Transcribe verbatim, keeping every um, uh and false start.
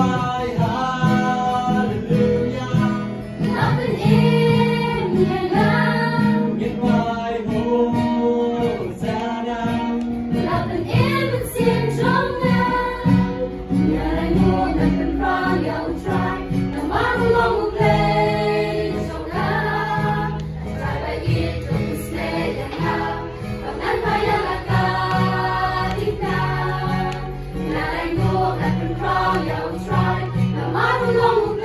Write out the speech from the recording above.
cry hallelujah. Up and in your love. Nguyện cry Hosanna. Up and in mình xin trong ngang. Nhờ lại mua mình cần cry dạo trai. Nào mắt long một play trong ngang. Trai bay yên trong một snare yang hao. Và ngăn phải là là ca đi ca. Nhờ lại mua mình cần cry dạo trai. Nào mắt long một